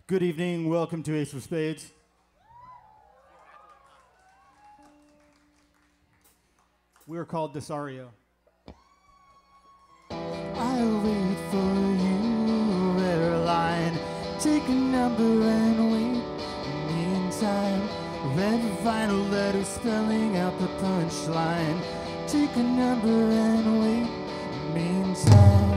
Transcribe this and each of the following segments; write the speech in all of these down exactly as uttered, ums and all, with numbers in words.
Good evening, welcome to Ace of Spades. We are called Desario. I'll wait for you, airline. Take a number and wait. Meantime, red vinyl letter spelling out the punchline. Take a number and wait. Meantime.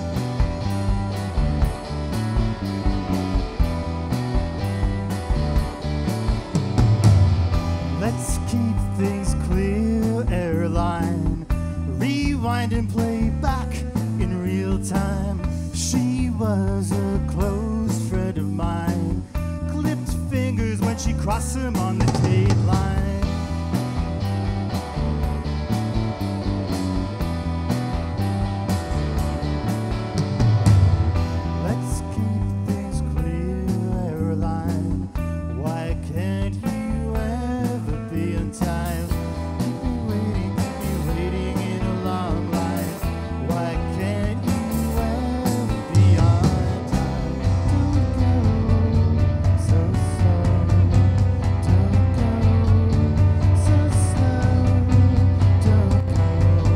Let's keep things clear, airline. Rewind and play back in real time. She was a close friend of mine. Clipped fingers when she crossed him on the date line. Let's keep things clear, airline. Why can't you ever be on time? Keep me waiting, keep me waiting in a long line. Why can't you ever be on time? Don't go so slow. Don't go so slow. Don't go. Don't go.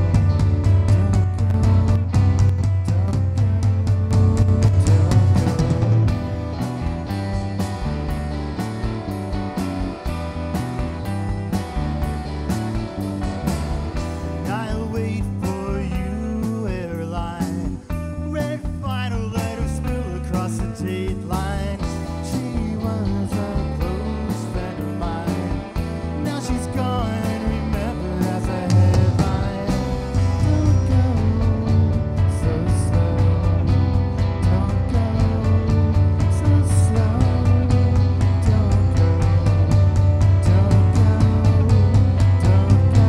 I'll wait for you, airline. Red vinyl letter spill across the date line. She was a close friend of mine. Now she's gone, remember as a headline. Don't go so slow. Don't go so slow. Don't go. Don't go. Don't go.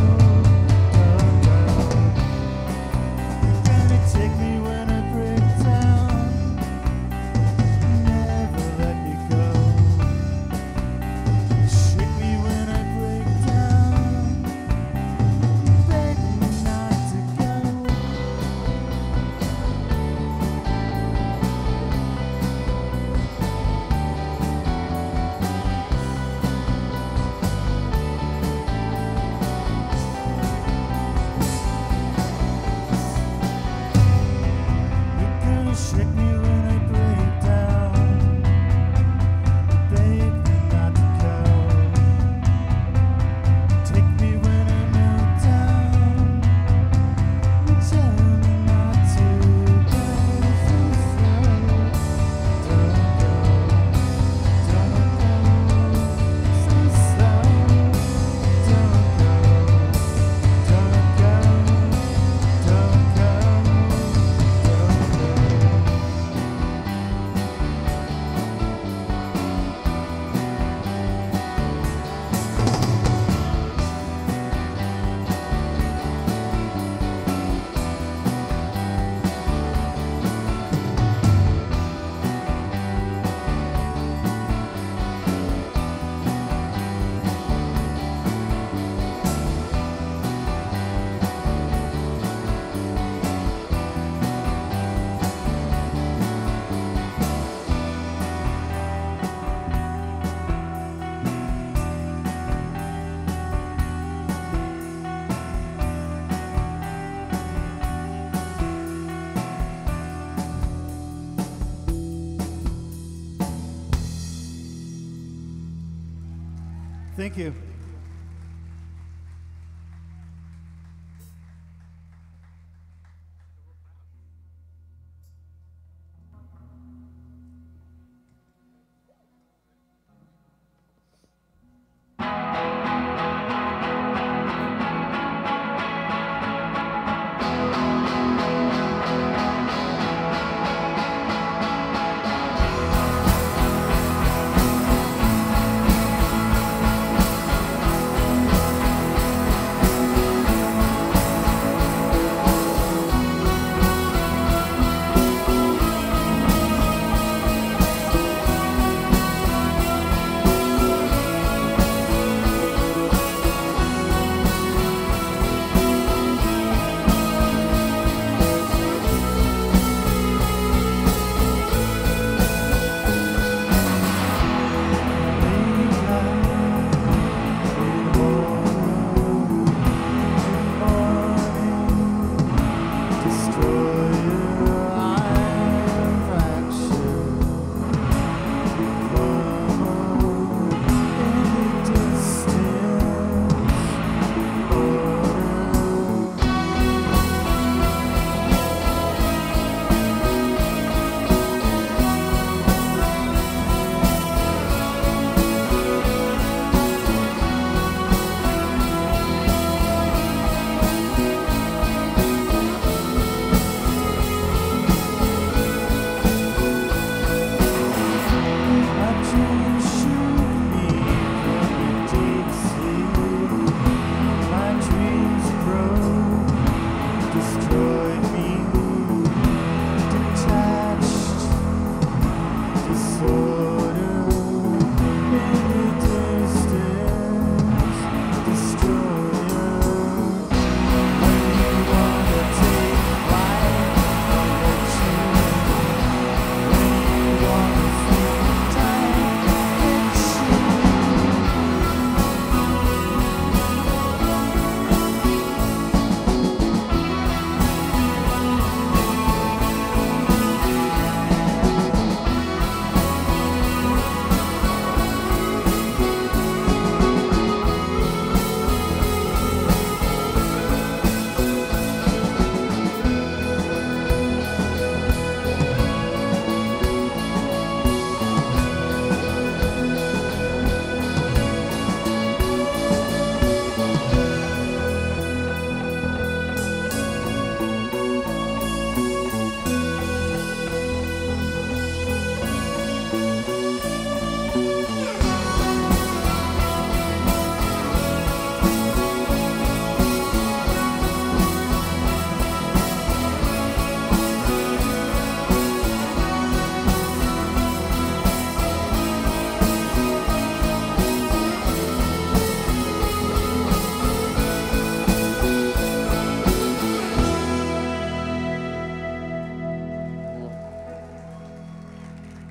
Gonna take me when I break down. Never let me go. Shake me when I break down. Beg me not to go. You're gonna shake me when I break down. Beg me not to go. Take me when I melt down. Tell me not to go so slow. Don't go. Don't go so slow. Don't go. Don't go. Don't go. Thank you.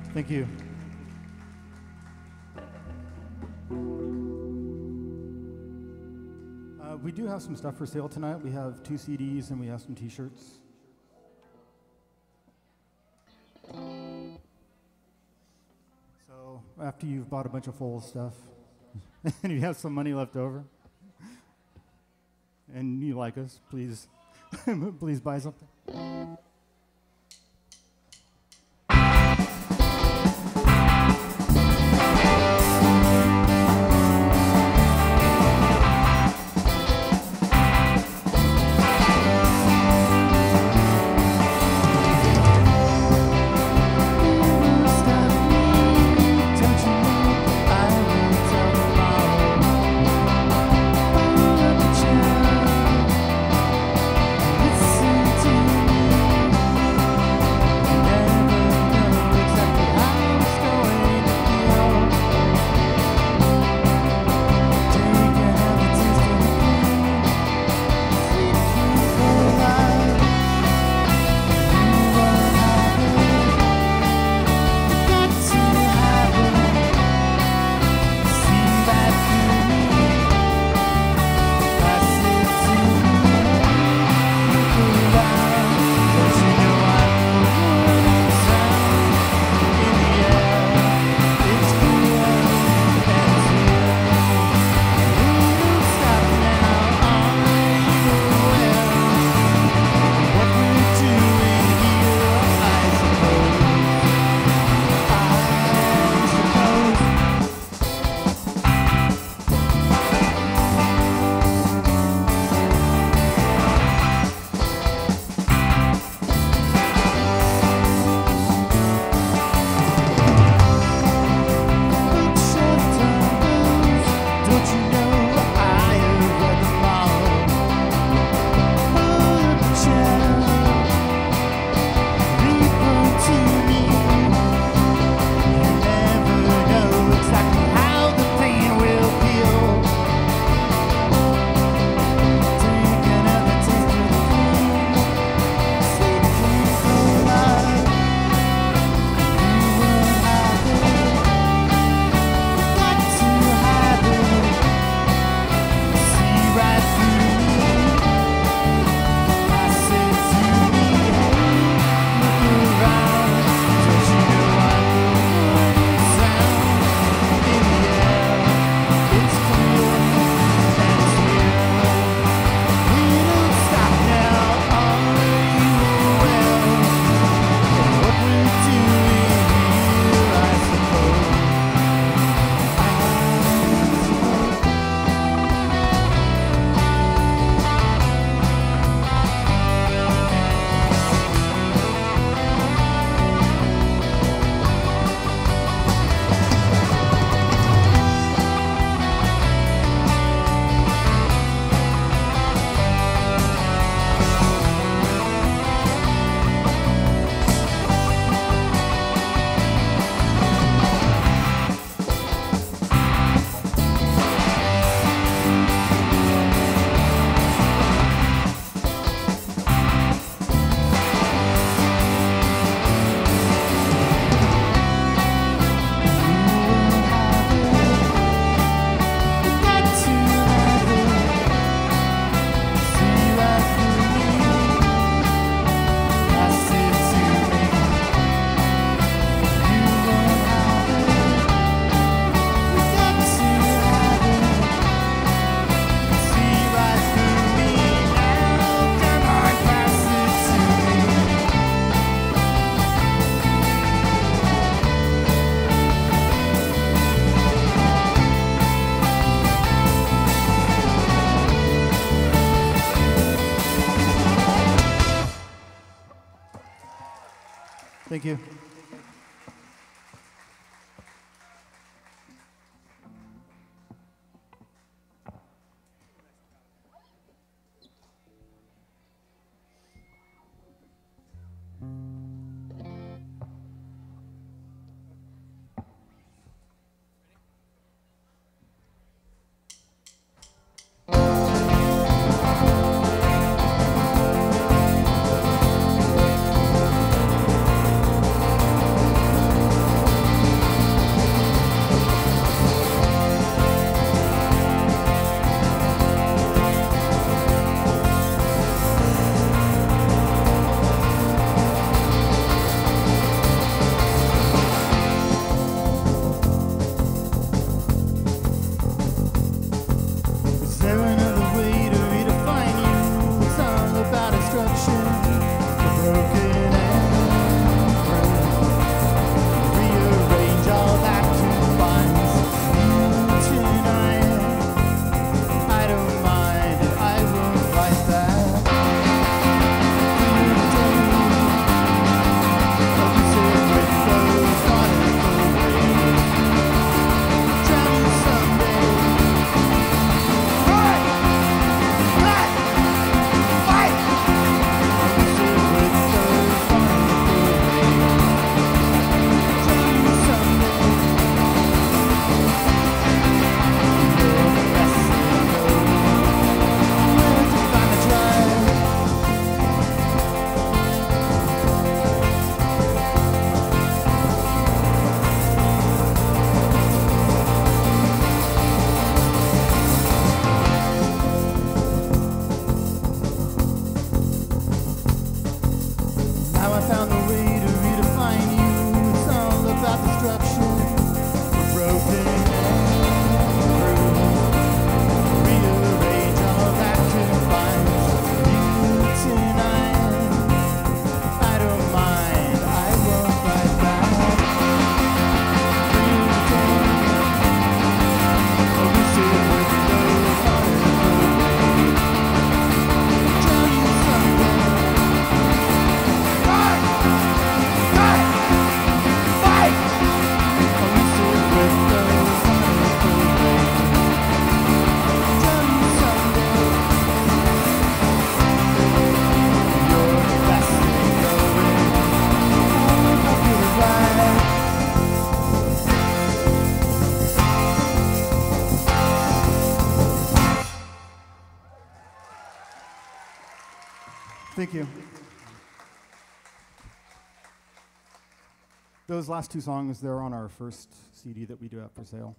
Thank you. Uh, we do have some stuff for sale tonight. We have two C Ds and we have some T-shirts. So after you've bought a bunch of Foals stuff and you have some money left over and you like us, please, please buy something. Thank you. Thank you. Those last two songs, they're on our first C D that we do have for sale.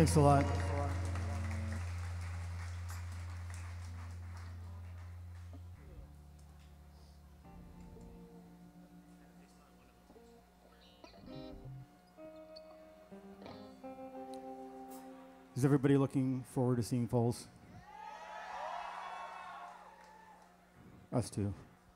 Thanks a lot. Is everybody looking forward to seeing Foals? Us too.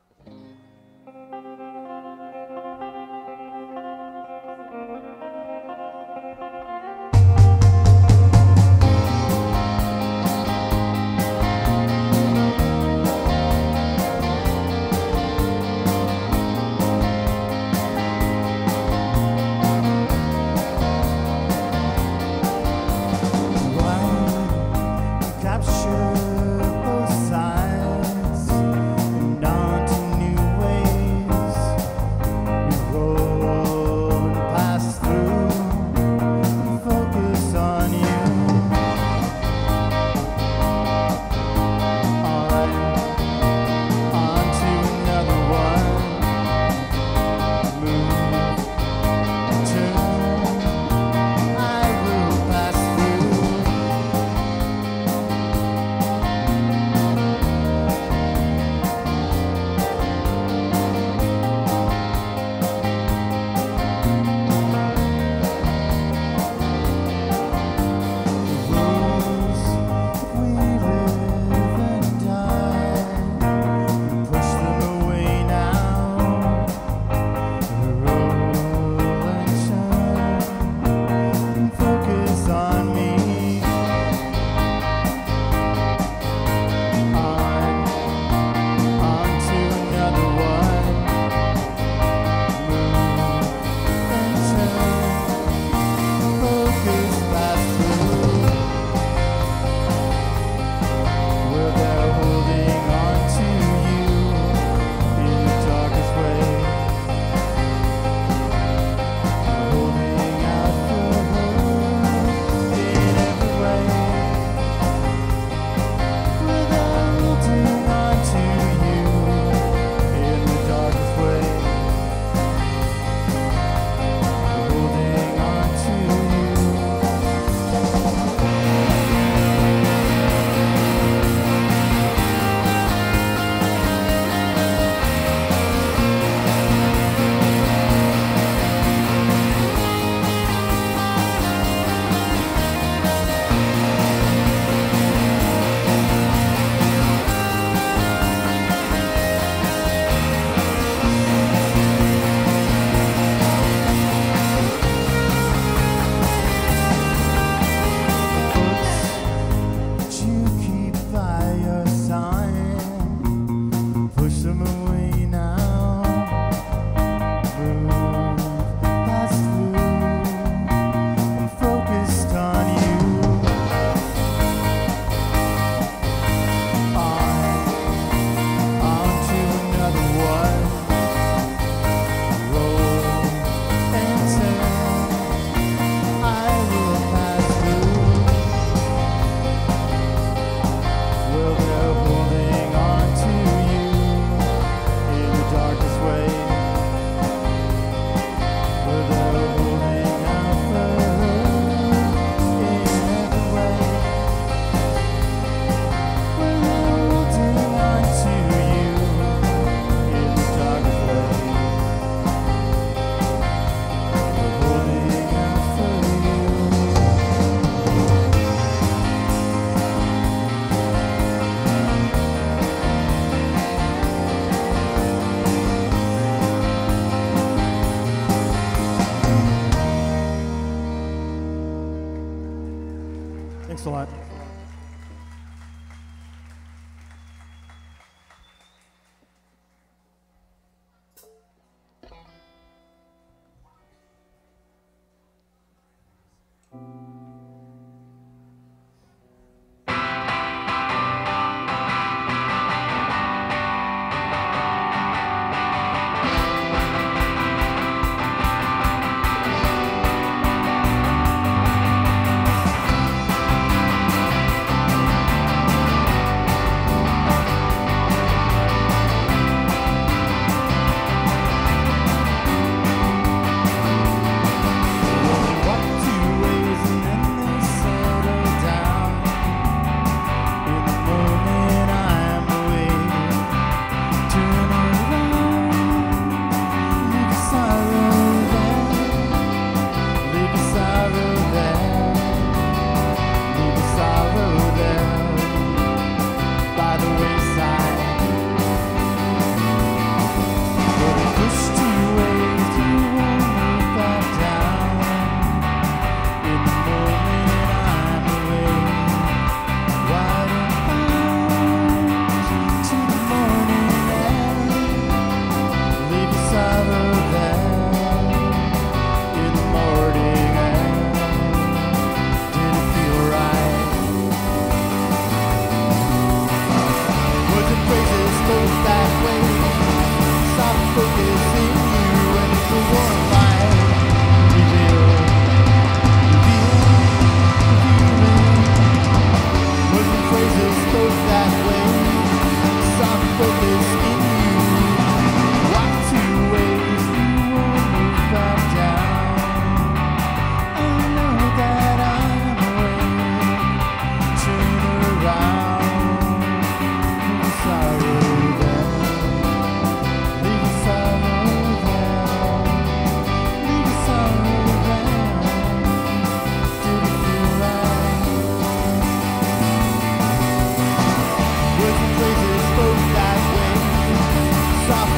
Thanks a lot.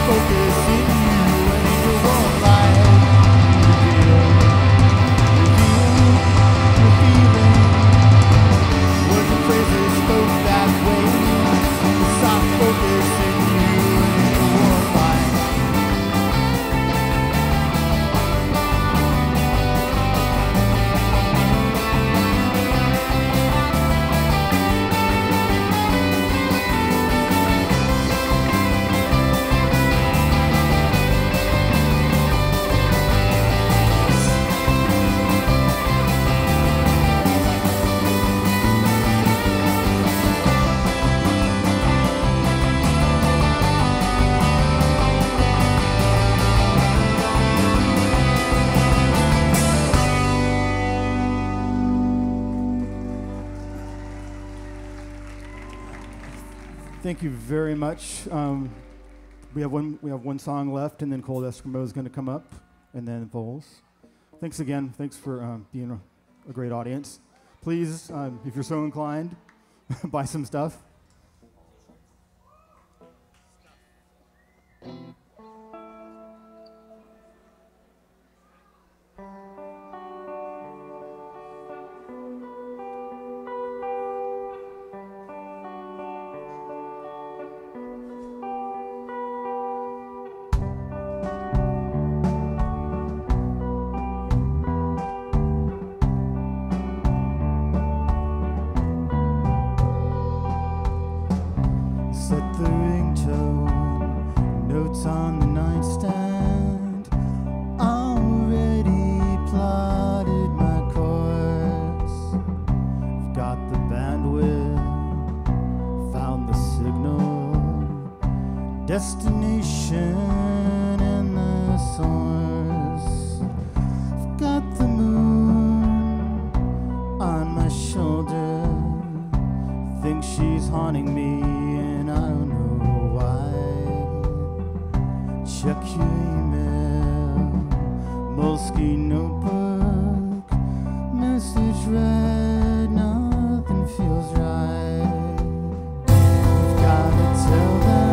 focus in you and in your warm light. Reveal, reveal, revealing. Words and phrases spoke that way. The soft focus in you and in your warm light. Thank you very much. Um, we have one. We have one song left, and then Cold Eskimo is going to come up, and then Foals. Thanks again. Thanks for um, being a, a great audience. Please, um, if you're so inclined, buy some stuff. Destination and the source. I've got the moon on my shoulder. Think she's haunting me and I don't know why. Check your email, Moleskin notebook, message read, nothing feels right. You've gotta tell them.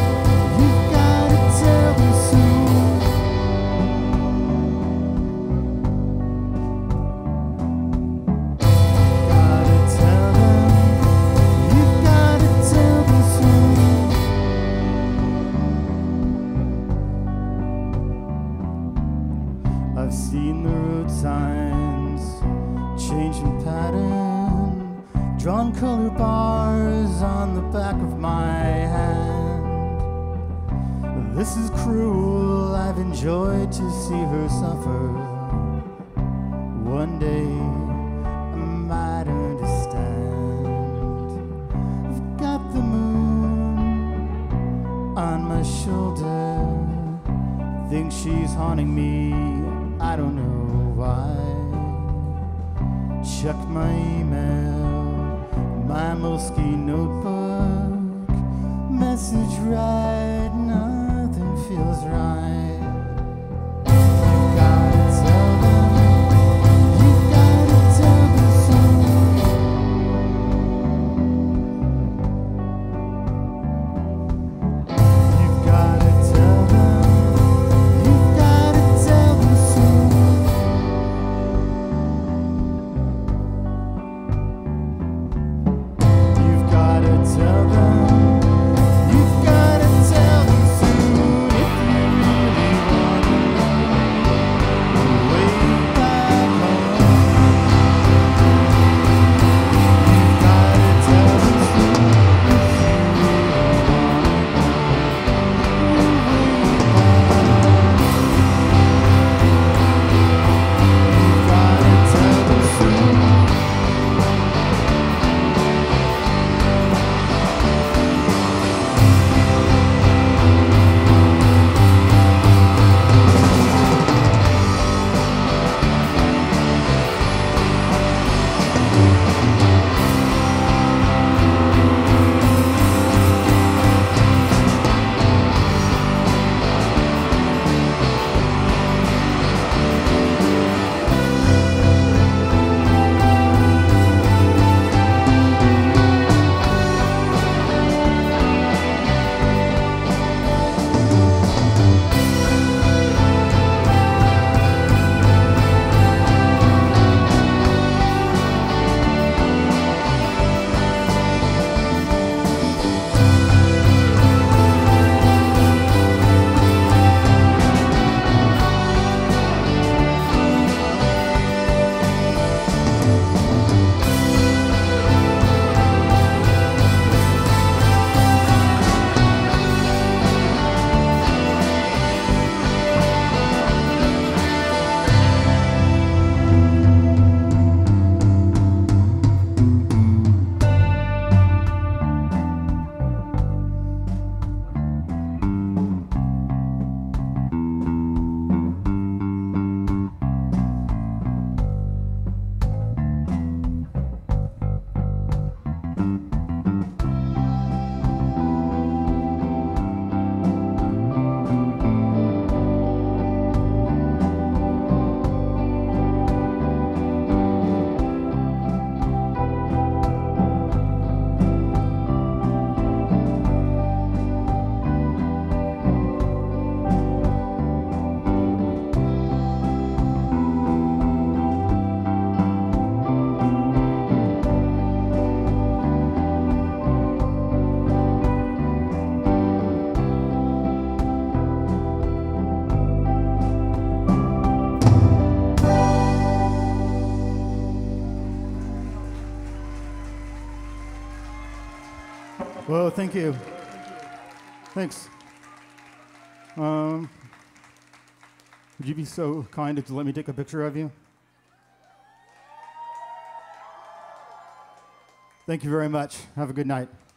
I've seen the road signs changing pattern, drawn color bars on the back of my hand. This is cruel, I've enjoyed to see her suffer. One day I might understand. I've got the moon on my shoulder, think she's haunting me, I don't know why. Check my email, my Moleskin notebook, message right, nothing feels right. You gotta tell them, you gotta tell them soon. You've gotta tell them. Tell them, you've gotta tell them soon. If you Well, thank you. Thanks. Um, would you be so kind as to let me take a picture of you? Thank you very much. Have a good night.